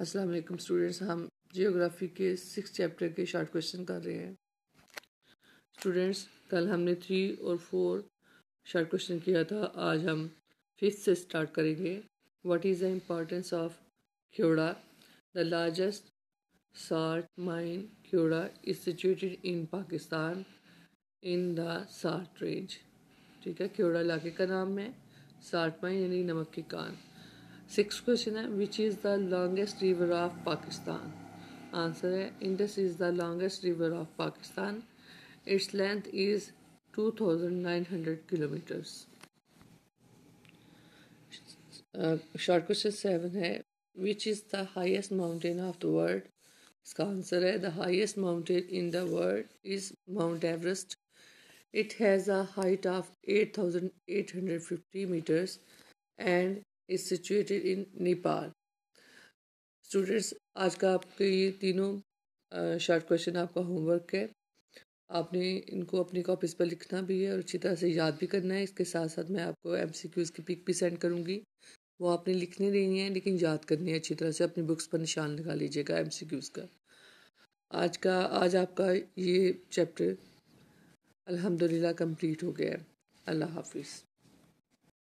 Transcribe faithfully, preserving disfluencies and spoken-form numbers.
अस्सलाम वालेकुम स्टूडेंट्स, हम जियोग्राफी के सिक्स चैप्टर के शॉर्ट क्वेश्चन कर रहे हैं। स्टूडेंट्स, कल हमने थ्री और फोर शॉर्ट क्वेश्चन किया था, आज हम फिफ्थ से स्टार्ट करेंगे। What is the importance of Khewra? The largest salt mine Khewra is situated in Pakistan in the salt range. ठीक है, क्योड़ा इलाके का नाम है, साल्ट माइन यानी नमक की कान। सिक्स क्वेश्चन है, which is the longest river of Pakistan? Answer है Indus is the longest river of Pakistan. Its length is two thousand nine hundred kilometres. Short question seven है, which is the highest mountain of the world? इसका answer है the highest mountain in the world is Mount Everest. It has a height of eight thousand eight hundred fifty metres and is situated in Nepal. Students, आज का आपके ये तीनों short question आपका homework है। आपने इनको अपनी कॉपीज़ पर लिखना भी है और अच्छी तरह से याद भी करना है। इसके साथ साथ मैं आपको एमसीक्यूज़ की पिक भी सेंड करूँगी, वो आपने लिखनी नहीं है लेकिन याद करनी है अच्छी तरह से। अपनी बुक्स पर निशान लगा लीजिएगा एमसीक्यूज़ का। आज का आज आपका ये चैप्टर अल्हम्दुलिल्लाह कंप्लीट हो गया है। अल्लाह हाफिज़।